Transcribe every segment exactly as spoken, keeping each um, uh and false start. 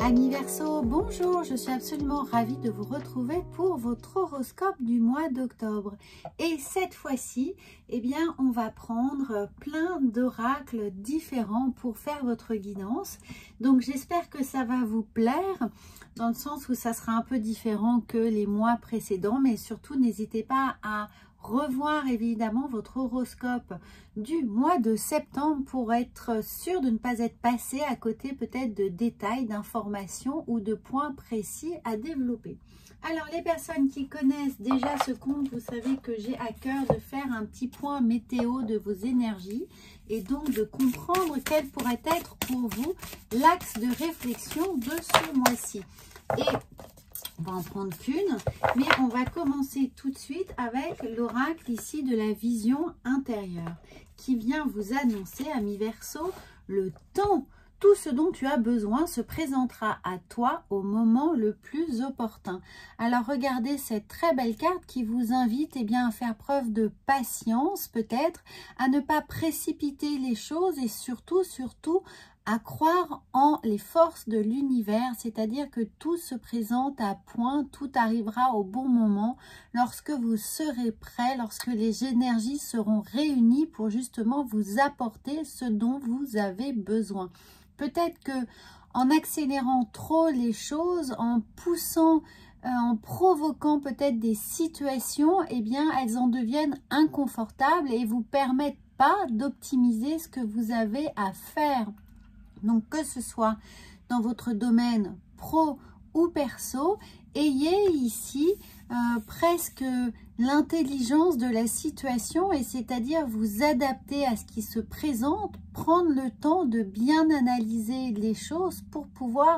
Amis Verseau, bonjour, je suis absolument ravie de vous retrouver pour votre horoscope du mois d'octobre. Et cette fois-ci, eh bien, on va prendre plein d'oracles différents pour faire votre guidance. Donc, j'espère que ça va vous plaire, dans le sens où ça sera un peu différent que les mois précédents, mais surtout, n'hésitez pas à revoir évidemment votre horoscope du mois de septembre pour être sûr de ne pas être passé à côté peut-être de détails, d'informations ou de points précis à développer. Alors les personnes qui connaissent déjà ce compte, vous savez que j'ai à cœur de faire un petit point météo de vos énergies et donc de comprendre quel pourrait être pour vous l'axe de réflexion de ce mois-ci. Et on va en prendre qu'une, mais on va commencer tout de suite avec l'oracle ici de la vision intérieure qui vient vous annoncer, amis Verseau, le temps. Tout ce dont tu as besoin se présentera à toi au moment le plus opportun. Alors regardez cette très belle carte qui vous invite eh bien, à faire preuve de patience peut-être, à ne pas précipiter les choses et surtout, surtout, à croire en les forces de l'univers, c'est-à-dire que tout se présente à point, tout arrivera au bon moment, lorsque vous serez prêt, lorsque les énergies seront réunies pour justement vous apporter ce dont vous avez besoin. Peut-être que en accélérant trop les choses, en poussant, euh, en provoquant peut-être des situations, eh bien elles en deviennent inconfortables et vous permettent pas d'optimiser ce que vous avez à faire. Donc, que ce soit dans votre domaine pro ou perso, ayez ici euh, presque l'intelligence de la situation et c'est-à-dire vous adapter à ce qui se présente, prendre le temps de bien analyser les choses pour pouvoir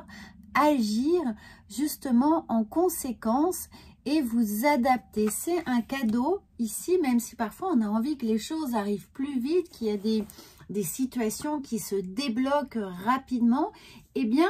agir justement en conséquence et vous adapter. C'est un cadeau ici, même si parfois on a envie que les choses arrivent plus vite, qu'il y a des... des situations qui se débloquent rapidement, eh bien,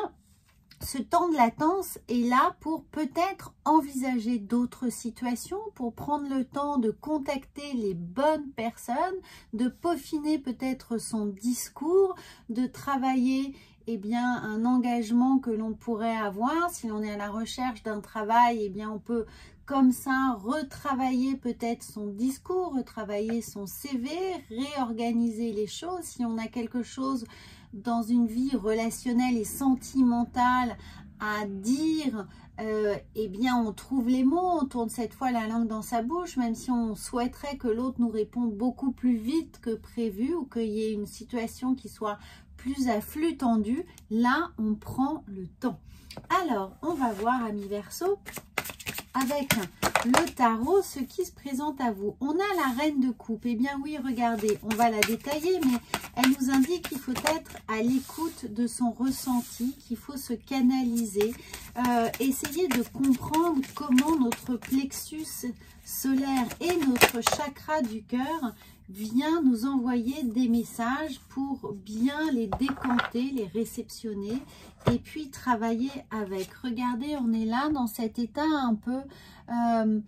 ce temps de latence est là pour peut-être envisager d'autres situations, pour prendre le temps de contacter les bonnes personnes, de peaufiner peut-être son discours, de travailler eh bien, un engagement que l'on pourrait avoir. Si l'on est à la recherche d'un travail, eh bien, on peut comme ça retravailler peut-être son discours, retravailler son C V, réorganiser les choses. Si on a quelque chose dans une vie relationnelle et sentimentale à dire, euh, eh bien on trouve les mots, on tourne cette fois la langue dans sa bouche, même si on souhaiterait que l'autre nous réponde beaucoup plus vite que prévu ou qu'il y ait une situation qui soit plus à flux tendu. Là, on prend le temps. Alors, on va voir, amis Verseau, avec le tarot, ce qui se présente à vous. On a la reine de coupe. Eh bien oui, regardez, on va la détailler, mais elle nous indique qu'il faut être à l'écoute de son ressenti, qu'il faut se canaliser, euh, essayer de comprendre comment notre plexus solaire et notre chakra du cœur vient nous envoyer des messages pour bien les décanter, les réceptionner et puis travailler avec. Regardez, on est là dans cet état un peu euh,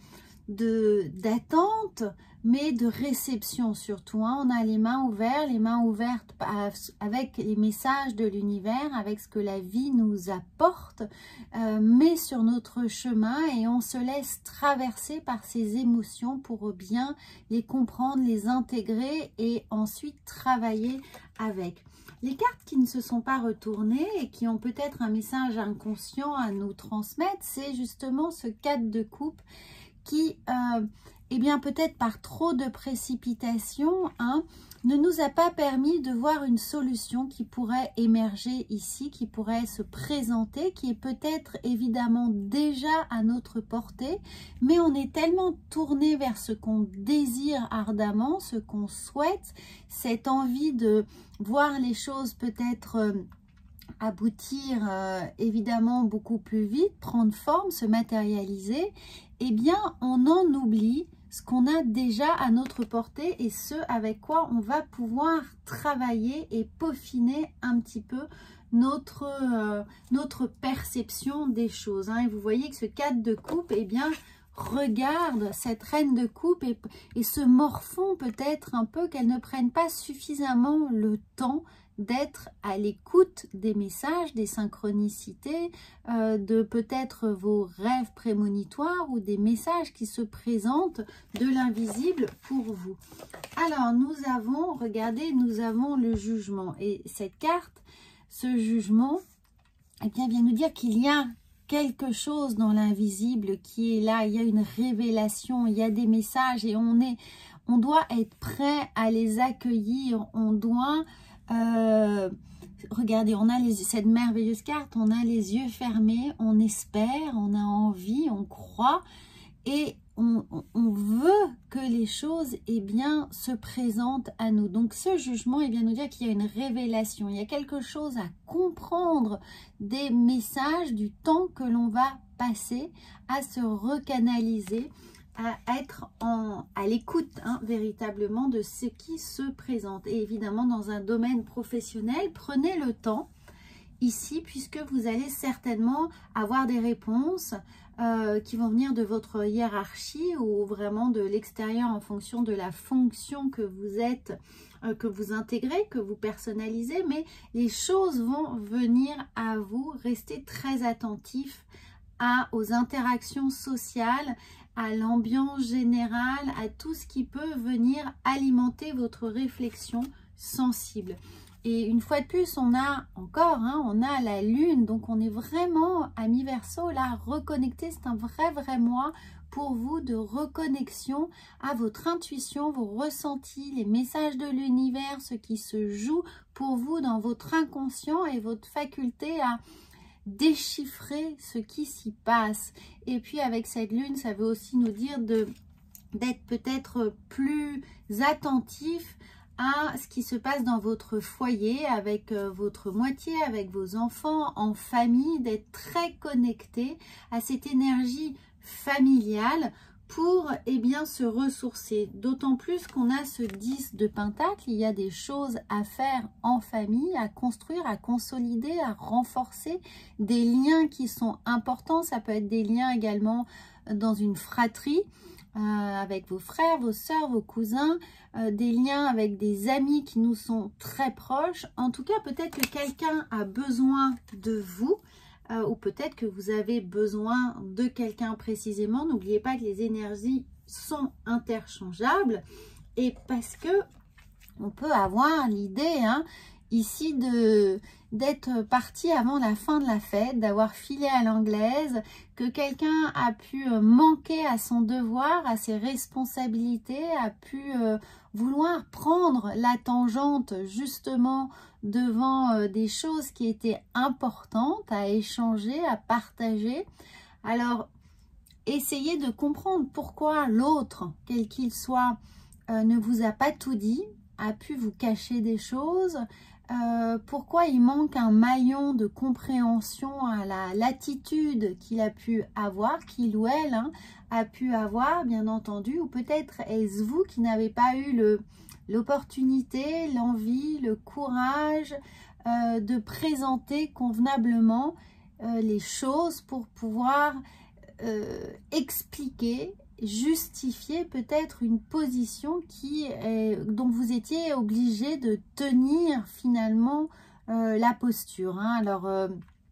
de d'attente, mais de réception surtout. Hein. On a les mains ouvertes, les mains ouvertes avec les messages de l'univers, avec ce que la vie nous apporte, euh, met sur notre chemin et on se laisse traverser par ces émotions pour bien les comprendre, les intégrer et ensuite travailler avec. Les cartes qui ne se sont pas retournées et qui ont peut-être un message inconscient à nous transmettre, c'est justement ce quatre de coupe qui, euh, eh bien peut-être par trop de précipitation, hein, ne nous a pas permis de voir une solution qui pourrait émerger ici, qui pourrait se présenter, qui est peut-être évidemment déjà à notre portée, mais on est tellement tourné vers ce qu'on désire ardemment, ce qu'on souhaite, cette envie de voir les choses peut-être euh, aboutir euh, évidemment beaucoup plus vite, prendre forme, se matérialiser, eh bien on en oublie ce qu'on a déjà à notre portée et ce avec quoi on va pouvoir travailler et peaufiner un petit peu notre, euh, notre perception des choses. Hein. Et vous voyez que ce quatre de coupe, eh bien, regarde cette reine de coupe et, et se morfond peut-être un peu qu'elle ne prenne pas suffisamment le temps d'être à l'écoute des messages, des synchronicités, euh, de peut-être vos rêves prémonitoires ou des messages qui se présentent de l'invisible pour vous. Alors, nous avons, regardez, nous avons le jugement. Et cette carte, ce jugement, eh bien, vient nous dire qu'il y a quelque chose dans l'invisible qui est là. Il y a une révélation, il y a des messages et on est, on doit être prêt à les accueillir. On doit, euh, regardez, on a les, cette merveilleuse carte, on a les yeux fermés, on espère, on a envie, on croit et on, on veut que les choses eh bien, se présentent à nous. Donc ce jugement eh bien, nous dire qu'il y a une révélation, il y a quelque chose à comprendre des messages, du temps que l'on va passer à se recanaliser, à être en, à l'écoute hein, véritablement de ce qui se présente. Et évidemment dans un domaine professionnel, prenez le temps ici puisque vous allez certainement avoir des réponses Euh, qui vont venir de votre hiérarchie ou vraiment de l'extérieur en fonction de la fonction que vous êtes, euh, que vous intégrez, que vous personnalisez, mais les choses vont venir à vous. Restez très attentif à, aux interactions sociales, à l'ambiance générale, à tout ce qui peut venir alimenter votre réflexion sensible. Et une fois de plus, on a encore, hein, on a la lune, donc on est vraiment à mi-verseau, là, reconnecté. C'est un vrai, vrai mois pour vous de reconnexion à votre intuition, vos ressentis, les messages de l'univers, ce qui se joue pour vous dans votre inconscient et votre faculté à déchiffrer ce qui s'y passe. Et puis avec cette lune, ça veut aussi nous dire de d'être peut-être plus attentif à ce qui se passe dans votre foyer, avec euh, votre moitié, avec vos enfants, en famille, d'être très connecté à cette énergie familiale pour eh bien, se ressourcer. D'autant plus qu'on a ce dix de pentacle, il y a des choses à faire en famille, à construire, à consolider, à renforcer, des liens qui sont importants. Ça peut être des liens également dans une fratrie, Euh, avec vos frères, vos sœurs, vos cousins, euh, des liens avec des amis qui nous sont très proches. En tout cas, peut-être que quelqu'un a besoin de vous euh, ou peut-être que vous avez besoin de quelqu'un précisément. N'oubliez pas que les énergies sont interchangeables et parce que on peut avoir l'idée hein, ici de d'être parti avant la fin de la fête, d'avoir filé à l'anglaise, que quelqu'un a pu manquer à son devoir, à ses responsabilités, a pu euh, vouloir prendre la tangente justement devant euh, des choses qui étaient importantes à échanger, à partager. Alors, essayez de comprendre pourquoi l'autre, quel qu'il soit, euh, ne vous a pas tout dit, a pu vous cacher des choses, euh, pourquoi il manque un maillon de compréhension à la latitude qu'il a pu avoir, qu'il ou elle hein, a pu avoir, bien entendu, ou peut-être est-ce vous qui n'avez pas eu le, l'opportunité, l'envie, le courage euh, de présenter convenablement euh, les choses pour pouvoir euh, expliquer, justifier peut-être une position qui est, dont vous étiez obligé de tenir finalement euh, la posture. Hein. Alors, euh,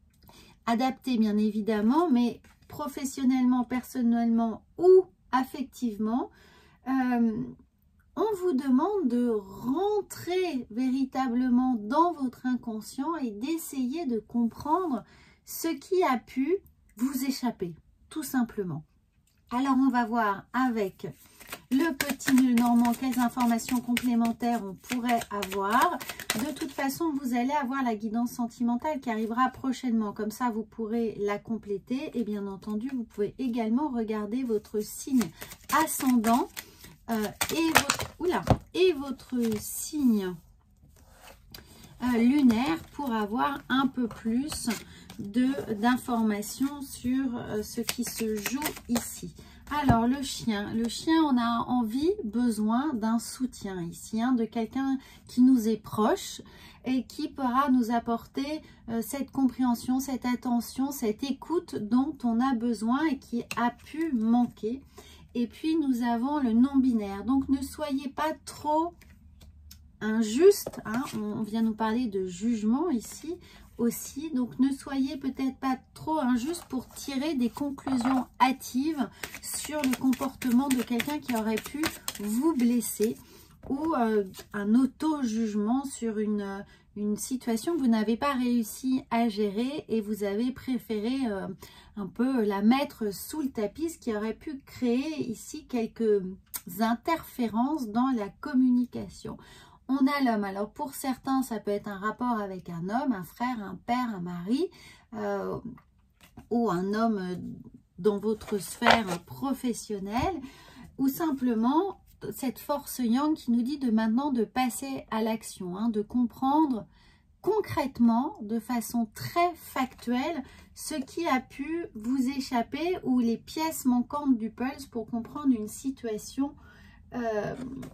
adapté bien évidemment, mais professionnellement, personnellement ou affectivement, euh, on vous demande de rentrer véritablement dans votre inconscient et d'essayer de comprendre ce qui a pu vous échapper, tout simplement. Alors, on va voir avec le petit nœud normand quelles informations complémentaires on pourrait avoir. De toute façon, vous allez avoir la guidance sentimentale qui arrivera prochainement. Comme ça, vous pourrez la compléter. Et bien entendu, vous pouvez également regarder votre signe ascendant euh, et, votre, oula, et votre signe euh, lunaire pour avoir un peu plus d'informations sur euh, ce qui se joue ici. Alors le chien, le chien on a envie, besoin d'un soutien ici, hein, de quelqu'un qui nous est proche et qui pourra nous apporter euh, cette compréhension, cette attention, cette écoute dont on a besoin et qui a pu manquer. Et puis nous avons le non-binaire, donc ne soyez pas trop injuste, hein, on vient nous parler de jugement ici aussi, donc ne soyez peut-être pas trop injuste pour tirer des conclusions hâtives sur le comportement de quelqu'un qui aurait pu vous blesser, ou euh, un auto-jugement sur une, une situation que vous n'avez pas réussi à gérer et vous avez préféré euh, un peu la mettre sous le tapis, ce qui aurait pu créer ici quelques interférences dans la communication. On a l'homme. Alors pour certains, ça peut être un rapport avec un homme, un frère, un père, un mari, euh, ou un homme dans votre sphère professionnelle, ou simplement cette force yang qui nous dit de maintenant de passer à l'action, hein, de comprendre concrètement, de façon très factuelle, ce qui a pu vous échapper ou les pièces manquantes du puzzle pour comprendre une situation euh,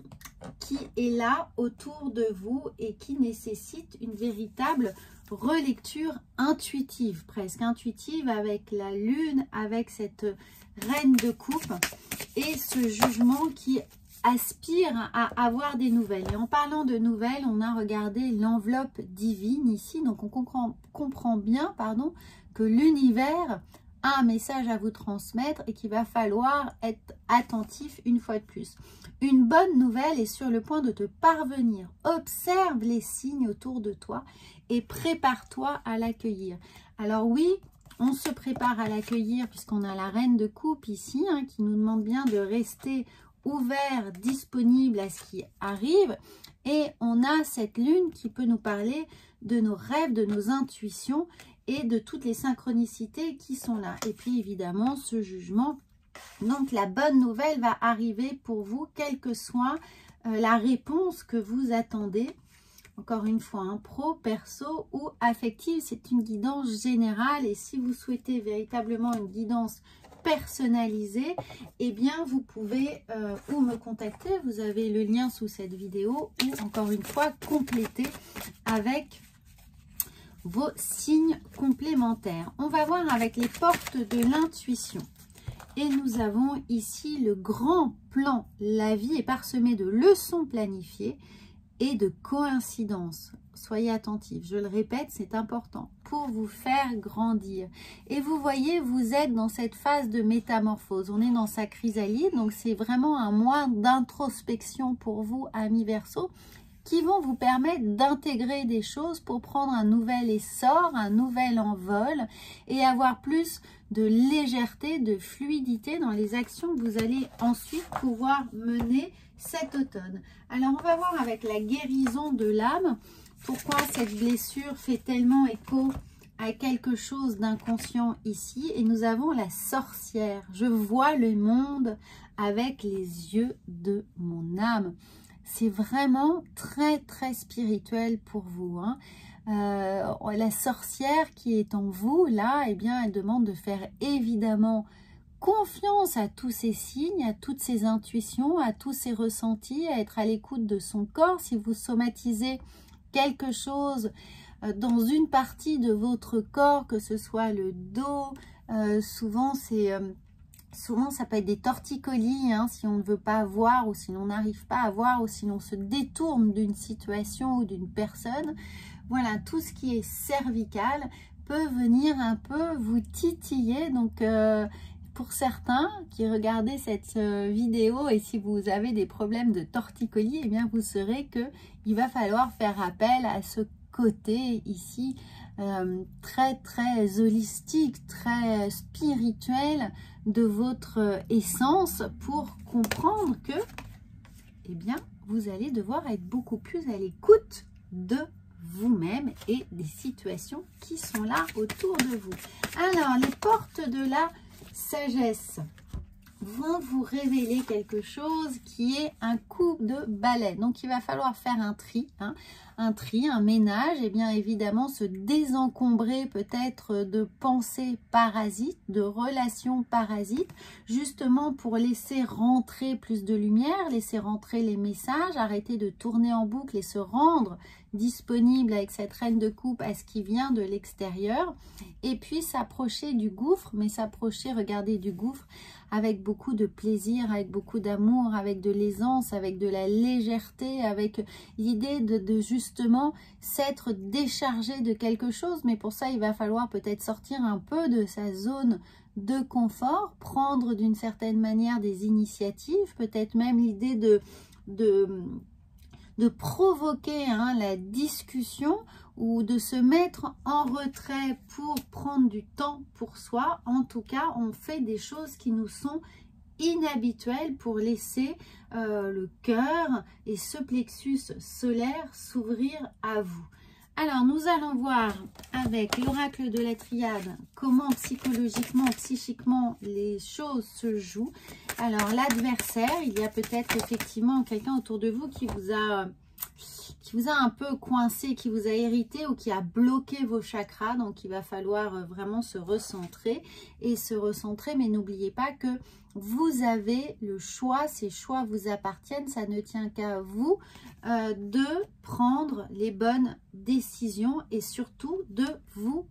qui est là autour de vous et qui nécessite une véritable relecture intuitive, presque intuitive, avec la lune, avec cette reine de coupe et ce jugement qui aspire à avoir des nouvelles. Et en parlant de nouvelles, on a regardé l'enveloppe divine ici, donc on comprend, comprend bien pardon, que l'univers a un message à vous transmettre et qu'il va falloir être attentif une fois de plus. Une bonne nouvelle est sur le point de te parvenir. Observe les signes autour de toi et prépare-toi à l'accueillir. Alors oui, on se prépare à l'accueillir puisqu'on a la reine de coupe ici, hein, qui nous demande bien de rester ouvert, disponible à ce qui arrive. Et on a cette lune qui peut nous parler de nos rêves, de nos intuitions et de toutes les synchronicités qui sont là. Et puis évidemment, ce jugement. Donc la bonne nouvelle va arriver pour vous, quelle que soit euh, la réponse que vous attendez. Encore une fois, hein, pro, perso ou affective, c'est une guidance générale. Et si vous souhaitez véritablement une guidance personnalisée, eh bien vous pouvez euh, ou me contacter, vous avez le lien sous cette vidéo, ou encore une fois compléter avec vos signes complémentaires. On va voir avec les portes de l'intuition. Et nous avons ici le grand plan. La vie est parsemée de leçons planifiées et de coïncidences. Soyez attentifs, je le répète, c'est important pour vous faire grandir. Et vous voyez, vous êtes dans cette phase de métamorphose. On est dans sa chrysalide, donc c'est vraiment un mois d'introspection pour vous, amis Verseau, qui vont vous permettre d'intégrer des choses pour prendre un nouvel essor, un nouvel envol et avoir plus de légèreté, de fluidité dans les actions que vous allez ensuite pouvoir mener cet automne. Alors, on va voir avec la guérison de l'âme, pourquoi cette blessure fait tellement écho à quelque chose d'inconscient ici. Et nous avons la sorcière. Je vois le monde avec les yeux de mon âme. C'est vraiment très très spirituel pour vous, hein. Euh, la sorcière qui est en vous, là, eh bien, elle demande de faire évidemment confiance à tous ces signes, à toutes ces intuitions, à tous ces ressentis, à être à l'écoute de son corps. Si vous somatisez quelque chose dans une partie de votre corps, que ce soit le dos, euh, souvent c'est... Euh, Souvent, ça peut être des torticolis, hein, si on ne veut pas voir ou si l'on n'arrive pas à voir ou si l'on se détourne d'une situation ou d'une personne. Voilà, tout ce qui est cervical peut venir un peu vous titiller. Donc, euh, pour certains qui regardez cette euh, vidéo et si vous avez des problèmes de torticolis, eh bien, vous saurez qu'il va falloir faire appel à ce côté ici euh, très, très holistique, très spirituel de votre essence pour comprendre que, eh bien, vous allez devoir être beaucoup plus à l'écoute de vous-même et des situations qui sont là autour de vous. Alors, les portes de la sagesse vont vous révéler quelque chose qui est un coup de balai. Donc, il va falloir faire un tri, hein. un tri, un ménage, et bien évidemment se désencombrer peut-être de pensées parasites, de relations parasites, justement pour laisser rentrer plus de lumière, laisser rentrer les messages, arrêter de tourner en boucle et se rendre disponible avec cette reine de coupe à ce qui vient de l'extérieur, et puis s'approcher du gouffre, mais s'approcher, regardez, du gouffre avec beaucoup de plaisir, avec beaucoup d'amour, avec de l'aisance, avec de la légèreté, avec l'idée de, de justement s'être déchargé de quelque chose. Mais pour ça, il va falloir peut-être sortir un peu de sa zone de confort, prendre d'une certaine manière des initiatives, peut-être même l'idée de, de, de provoquer hein, la discussion ou de se mettre en retrait pour prendre du temps pour soi. En tout cas, on fait des choses qui nous sont inhabituelles pour laisser euh, le cœur et ce plexus solaire s'ouvrir à vous. Alors, nous allons voir avec l'oracle de la triade comment psychologiquement, psychiquement les choses se jouent. Alors, l'adversaire, il y a peut-être effectivement quelqu'un autour de vous qui vous a... qui vous a un peu coincé, qui vous a irrité ou qui a bloqué vos chakras. Donc, il va falloir vraiment se recentrer et se recentrer. Mais n'oubliez pas que vous avez le choix. Ces choix vous appartiennent. Ça ne tient qu'à vous euh, de prendre les bonnes décisions et surtout de vous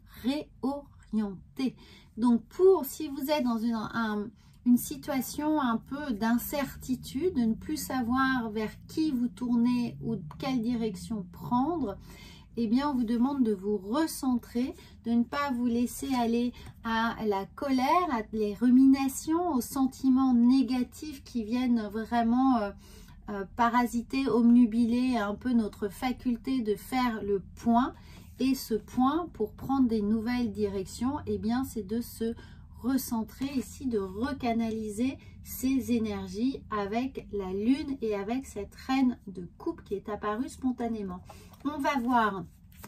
réorienter. Donc, pour si vous êtes dans une... Un, une situation un peu d'incertitude, de ne plus savoir vers qui vous tournez ou quelle direction prendre, eh bien, on vous demande de vous recentrer, de ne pas vous laisser aller à la colère, à les ruminations, aux sentiments négatifs qui viennent vraiment euh, euh, parasiter, obnubiler un peu notre faculté de faire le point. Et ce point, pour prendre des nouvelles directions, eh bien, c'est de se recentrer ici, de recanaliser ces énergies avec la lune et avec cette reine de coupe qui est apparue spontanément. On va voir,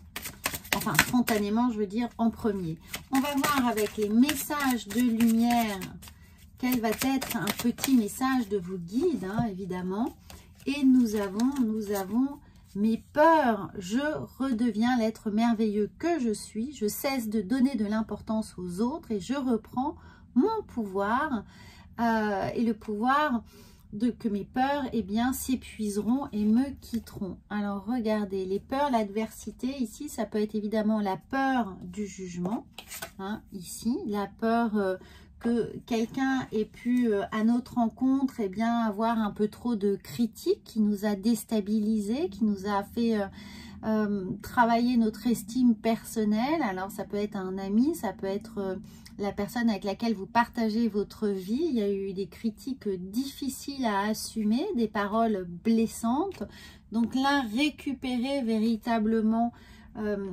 enfin spontanément je veux dire en premier, on va voir avec les messages de lumière quel va être un petit message de vos guides hein, évidemment. Et nous avons, nous avons mes peurs, je redeviens l'être merveilleux que je suis, je cesse de donner de l'importance aux autres et je reprends mon pouvoir euh, et le pouvoir de que mes peurs eh bien s'épuiseront et me quitteront. Alors regardez, les peurs, l'adversité, ici ça peut être évidemment la peur du jugement, hein, ici, la peur euh, que quelqu'un ait pu euh, à notre rencontre eh bien avoir un peu trop de critiques qui nous a déstabilisés, qui nous a fait euh, euh, travailler notre estime personnelle. Alors ça peut être un ami, ça peut être euh, la personne avec laquelle vous partagez votre vie. Il y a eu des critiques difficiles à assumer, des paroles blessantes. Donc là, récupérer véritablement euh,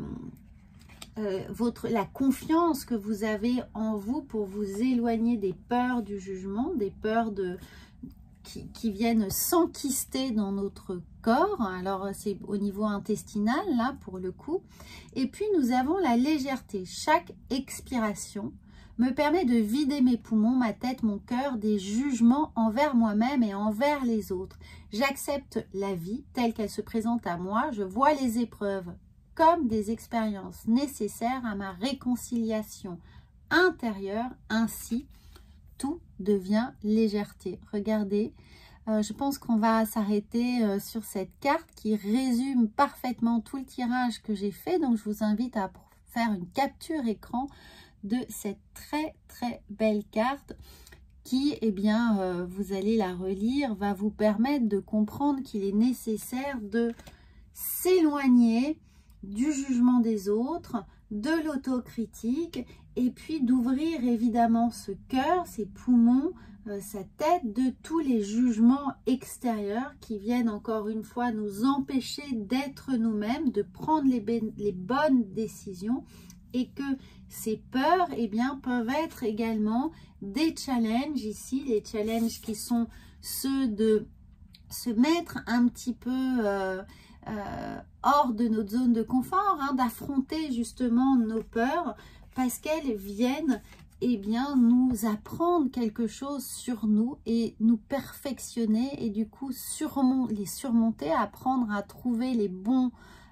Euh, votre, la confiance que vous avez en vous pour vous éloigner des peurs du jugement, des peurs de, qui, qui viennent s'enquister dans notre corps. Alors c'est au niveau intestinal là pour le coup. Et puis nous avons la légèreté. Chaque expiration me permet de vider mes poumons, ma tête, mon cœur des jugements envers moi-même et envers les autres. J'accepte la vie telle qu'elle se présente à moi. Je vois les épreuves comme des expériences nécessaires à ma réconciliation intérieure. Ainsi, tout devient légèreté. Regardez, euh, je pense qu'on va s'arrêter euh, sur cette carte qui résume parfaitement tout le tirage que j'ai fait. Donc, je vous invite à faire une capture écran de cette très, très belle carte qui, eh bien, euh, vous allez la relire, va vous permettre de comprendre qu'il est nécessaire de s'éloigner du jugement des autres, de l'autocritique et puis d'ouvrir évidemment ce cœur, ses poumons, euh, sa tête de tous les jugements extérieurs qui viennent encore une fois nous empêcher d'être nous-mêmes, de prendre les, les bonnes décisions et que ces peurs eh bien, peuvent être également des challenges ici, les challenges qui sont ceux de se mettre un petit peu euh, Euh, hors de notre zone de confort, hein, d'affronter justement nos peurs parce qu'elles viennent eh bien, nous apprendre quelque chose sur nous et nous perfectionner et du coup surmon les surmonter, apprendre à trouver les bons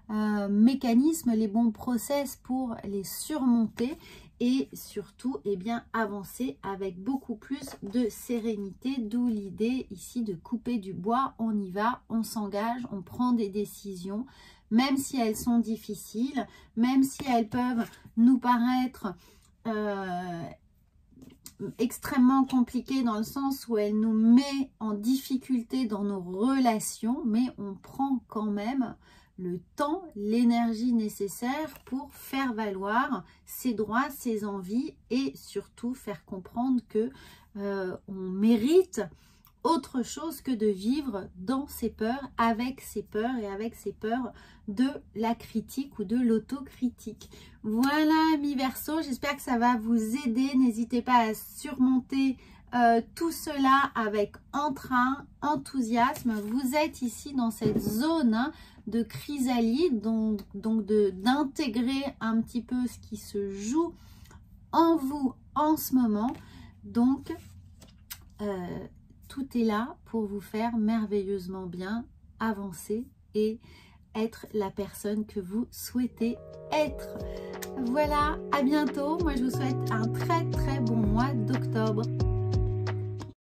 euh, mécanismes, les bons process pour les surmonter et surtout eh bien, avancer avec beaucoup plus de sérénité, d'où l'idée ici de couper du bois. On y va, on s'engage, on prend des décisions, même si elles sont difficiles, même si elles peuvent nous paraître euh, extrêmement compliquées dans le sens où elles nous mettent en difficulté dans nos relations, mais on prend quand même le temps, l'énergie nécessaire pour faire valoir ses droits, ses envies et surtout faire comprendre que euh, on mérite autre chose que de vivre dans ses peurs, avec ses peurs et avec ses peurs de la critique ou de l'autocritique. Voilà, amis Verseau, j'espère que ça va vous aider. N'hésitez pas à surmonter euh, tout cela avec entrain, enthousiasme. Vous êtes ici dans cette zone hein, de chrysalide, donc, donc d'intégrer un petit peu ce qui se joue en vous en ce moment. Donc, euh, tout est là pour vous faire merveilleusement bien avancer et être la personne que vous souhaitez être. Voilà, à bientôt. Moi, je vous souhaite un très très bon mois d'octobre.